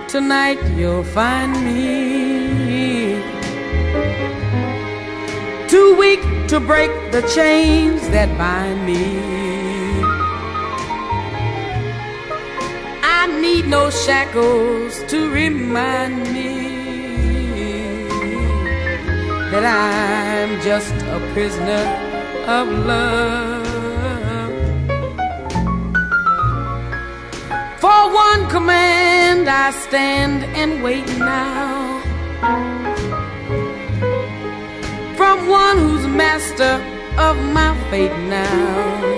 tonight you'll find me too weak to break the chains that bind me. I need no shackles to remind me that I'm just a prisoner of love. For one command I stand and wait now, from one who's master of my fate now.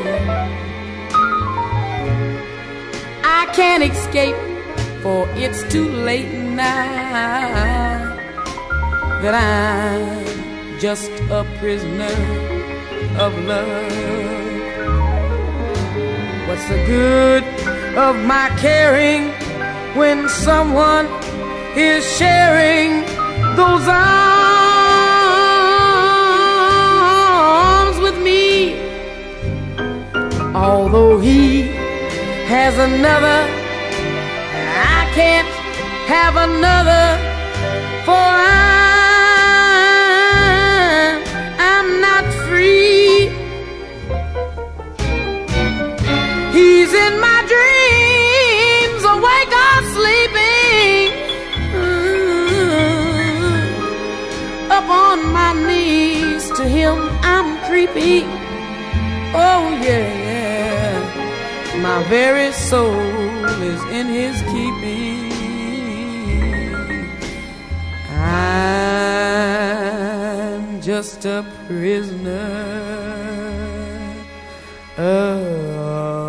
I can't escape, for it's too late now, that I'm just a prisoner of love. What's the good of my caring when someone is sharing those arms with me? Although he has another, I can't have another, for I'm not free. He's in my dreams, awake or sleeping, up on my knees to him I'm creeping. Oh yeah, my very soul is in his keeping. I'm just a prisoner of